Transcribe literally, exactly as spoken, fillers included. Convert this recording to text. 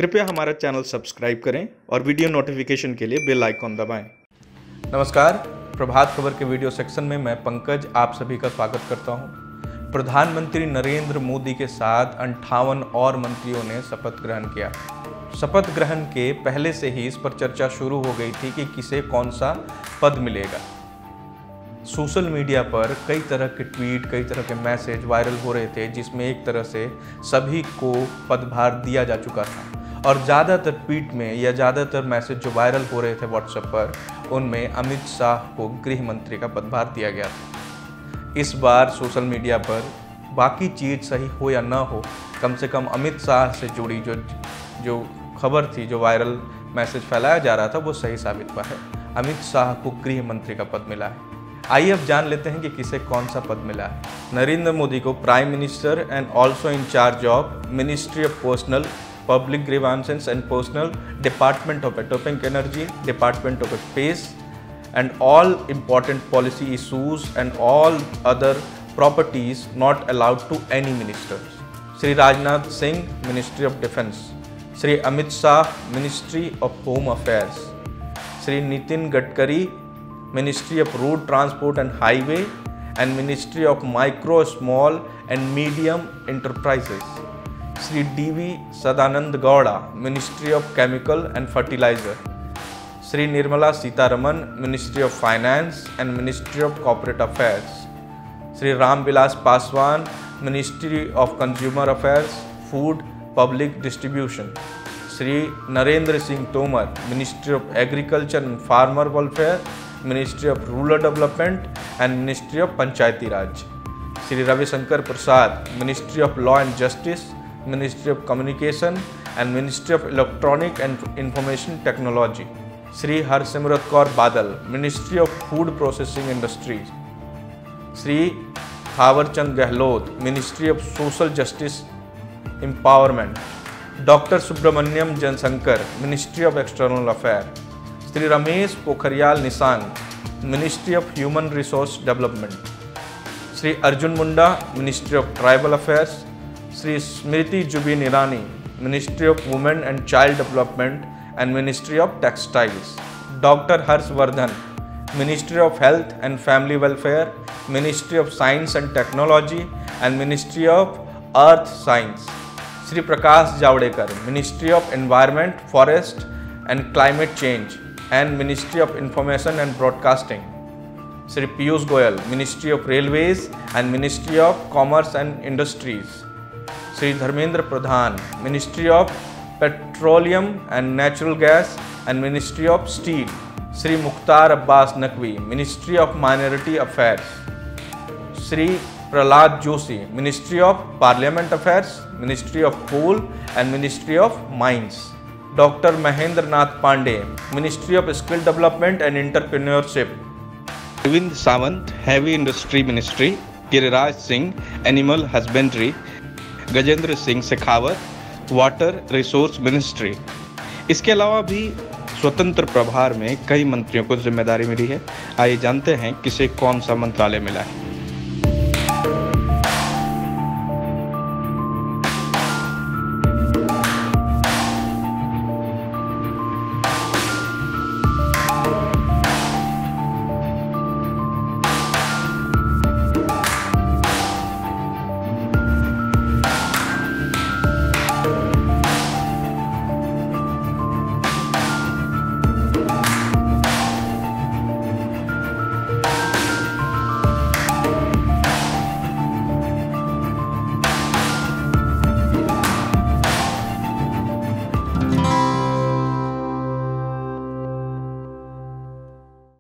कृपया हमारा channel subscribe करें और वीडियो नोटिफिकेशन के लिए बेल आइकॉन दबाएं। नमस्कार, प्रभात खबर के वीडियो सेक्शन में मैं पंकज आप सभी का स्वागत करता हूं। प्रधानमंत्री नरेंद्र मोदी के साथ अंठावन और मंत्रियों ने शपथ ग्रहण किया। शपथ ग्रहण के पहले से ही इस पर चर्चा शुरू हो गई थी कि किसे कौन सा पद मिलेगा। सोशल मीडिया पर कई तरह के ट्वीट, कई तरह के मैसेज वायरल हो रहे थे, जिसमें एक तरह से सभी को पदभार दिया जा चुका था। और ज़्यादातर ट्वीट में या ज़्यादातर मैसेज जो वायरल हो रहे थे व्हाट्सएप पर, उनमें अमित शाह को गृह मंत्री का पदभार दिया गया था। इस बार सोशल मीडिया पर बाकी चीज़ सही हो या ना हो, कम से कम अमित शाह से जुड़ी जो जो खबर थी, जो वायरल मैसेज फैलाया जा रहा था, वो सही साबित हुआ है। अमित शाह को गृह मंत्री का पद मिला है। आइए अब जान लेते हैं कि किसे कौन सा पद मिला है। नरेंद्र मोदी को prime minister and also in charge of ministry of personnel public grievances and personnel, department of atomic energy, department of space and all important policy issues and all other properties not allowed to any ministers. Shri Rajnath Singh ministry of defence, Shri Amit Shah ministry of home affairs, Shri Nitin Gadkari Ministry of Road Transport and Highway and Ministry of Micro, Small and Medium Enterprises. Shri D V Sadanand Gowda, Ministry of Chemical and Fertilizer. Shri Nirmala Sitharaman, Ministry of Finance and Ministry of Corporate Affairs. Shri Ram Vilas Paswan, Ministry of Consumer Affairs, Food, Public Distribution. Shri Narendra Singh Tomar, Ministry of Agriculture and Farmer Welfare, ministry of rural development and ministry of Panchayati Raj. Shri Ravishankar Prasad, ministry of law and justice, ministry of communication and ministry of electronic and information technology. Shri Harsimrat Kaur Badal, ministry of food processing industries. Shri Thawarchand Gehlot, ministry of social justice empowerment. Doctor Subrahmanyam Jaishankar, ministry of external affair. Shri Ramesh Pokhriyal Nishank, ministry of human resource development. Shri Arjun Munda, ministry of tribal affairs. Shri Smriti Zubin Irani, ministry of women and child development and ministry of textiles. Doctor Harshvardhan, ministry of health and family welfare, ministry of science and technology and ministry of earth science. Shri Prakash Javadekar, ministry of environment, forest and climate change and Ministry of Information and Broadcasting. Shri Piyush Goyal, Ministry of Railways and Ministry of Commerce and Industries. Shri Dharmendra Pradhan, Ministry of Petroleum and Natural Gas and Ministry of Steel. Shri Mukhtar Abbas Naqvi, Ministry of Minority Affairs. Shri Prahlad Joshi, Ministry of Parliament Affairs, Ministry of Coal and Ministry of Mines. Doctor Mahendra Nath Pandey, ministry of skill development and entrepreneurship. Arvind Sawant, heavy industry ministry. Giriraj Singh, animal husbandry. Gajendra Singh Shekhawat, water resource ministry. इसके अलावा भी स्वतंत्र प्रभार में कई मंत्रियों को जिम्मेदारी मिली है। आइए जानते हैं किसे कौन सा मंत्रालय मिला है।